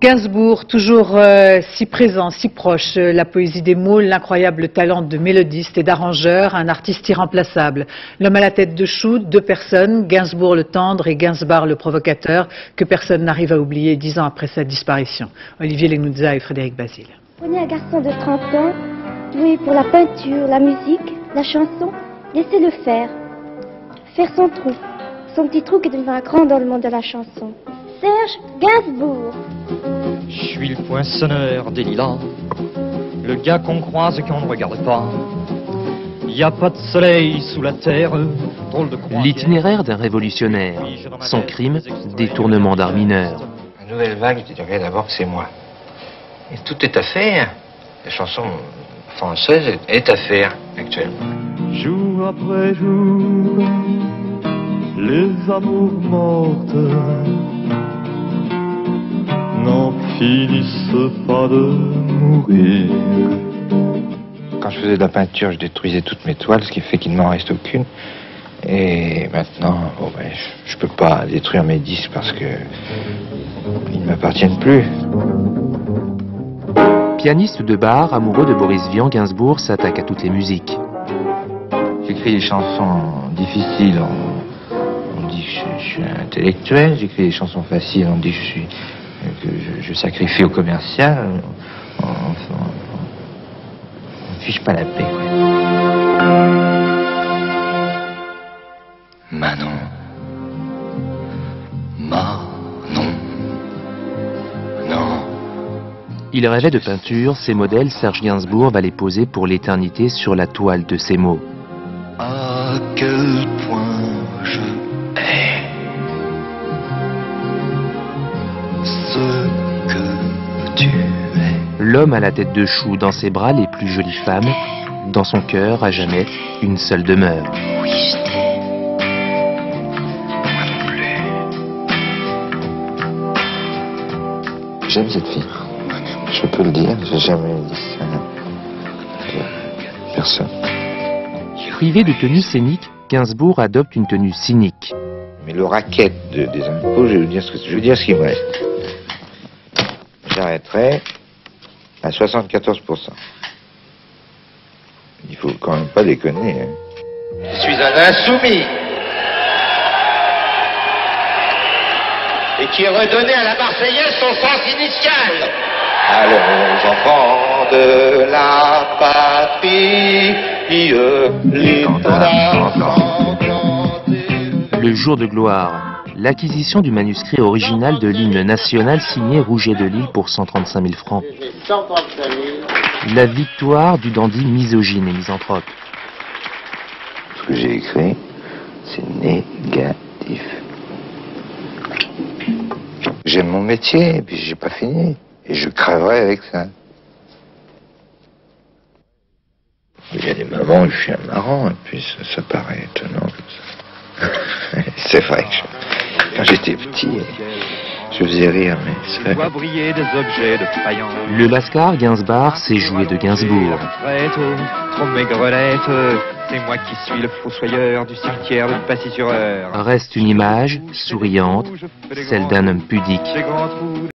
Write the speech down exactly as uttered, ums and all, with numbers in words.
Gainsbourg, toujours euh, si présent, si proche, euh, la poésie des mots, l'incroyable talent de mélodiste et d'arrangeur, un artiste irremplaçable. L'homme à la tête de chou, deux personnes, Gainsbourg le tendre et Gainsbar le provocateur, que personne n'arrive à oublier dix ans après sa disparition. Olivier Lenuzza et Frédéric Basile. Prenez un garçon de trente ans, doué pour la peinture, la musique, la chanson, laissez-le faire. Faire son trou, son petit trou qui deviendra grand dans le monde de la chanson. Serge Gainsbourg. Je suis le poinçonneur des lilas, le gars qu'on croise et qu'on ne regarde pas. Y a pas de soleil sous la terre, drôle de croisière. L'itinéraire d'un révolutionnaire, son crime, détournement d'art mineur. La nouvelle vague, je dirais d'abord que c'est moi. Et tout est à faire. La chanson française est à faire actuellement. Jour après jour, les amours mortes n'en finissent pas de mourir. Quand je faisais de la peinture, je détruisais toutes mes toiles, ce qui fait qu'il ne m'en reste aucune. Et maintenant, bon ben, je, je peux pas détruire mes disques parce que ils ne m'appartiennent plus. Pianiste de bar, amoureux de Boris Vian, Gainsbourg s'attaque à toutes les musiques. J'écris des chansons difficiles, on, on dit que je, je suis intellectuel. J'écris des chansons faciles, on dit que je suis que je, je sacrifie au commercial. On, on, on fiche pas la paix. Manon. Manon. Non. Il rêvait de peinture, ses modèles, Serge Gainsbourg va les poser pour l'éternité sur la toile de ses mots. À quel point je hais ce que tu es. L'homme à la tête de chou, dans ses bras les plus jolies femmes, dans son cœur, à jamais, une seule demeure. Oui, je t'aime. Moi non plus. J'aime cette fille. Je peux le dire, j'ai jamais dit ça à personne. Privé de tenue scénique, Gainsbourg adopte une tenue cynique. Mais le racket de, des impôts, je vais vous dire ce que je vais dire ce qu'il me reste. J'arrêterai à soixante-quatorze pour cent. Il faut quand même pas déconner. Hein. Je suis un insoumis. Et qui est redonné à la Marseillaise son sens initial. Allons, enfants de la patrie, l'étendard enchanté. Le jour de gloire, l'acquisition du manuscrit original de l'hymne national signé Rouget de Lille pour cent trente-cinq mille francs. La victoire du dandy misogyne et misanthrope. Ce que j'ai écrit, c'est négatif. J'aime mon métier, et puis j'ai pas fini. Et je crèverai avec ça. Il y a des moments où je suis un marrant, et puis ça, ça paraît étonnant comme ça. C'est vrai que je, quand j'étais petit, je faisais rire, mais c'est vrai. Le Lascar Gainsbar s'est joué de Gainsbourg. Trop maigrelette, c'est moi qui suis le fossoyeur du cimetière de Passy-sur-Eure. Reste une image souriante, celle d'un homme pudique.